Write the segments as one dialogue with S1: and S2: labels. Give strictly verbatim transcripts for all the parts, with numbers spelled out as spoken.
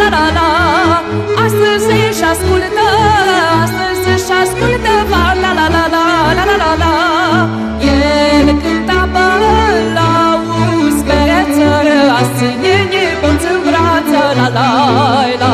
S1: la la. Astăzi își ascultă, astăzi își ascultă varna, la la la la la la la. El cânta bălauzi pe țără, asânie bănț în brață, la la la.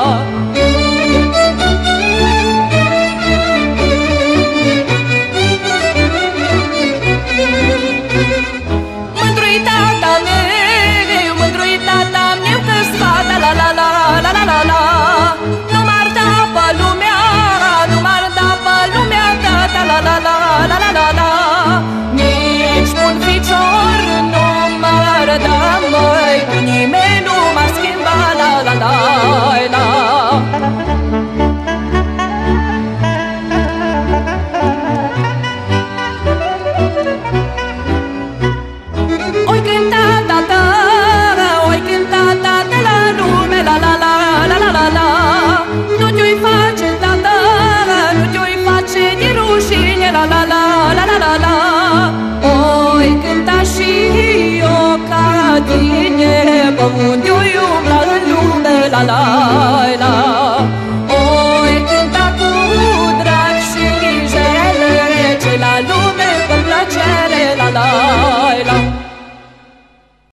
S1: Mândru-i tata meu, mândru-i tata meu că-s fata, la la la la la la la. Nu m-ar da pe lumea, nu m-ar da pe lumea, tata, la la la la la la la. Nici un picior nu m-ar da, măi, cu nimeni nu m-ar schimba, la la la la. Oi cânta tata, oi cânta tata la lume, la la la la la la la. Nu te-oi face tata, nu te-oi face de rușine, la la la la la la la. Oi cânta și eu ca tine, pe unde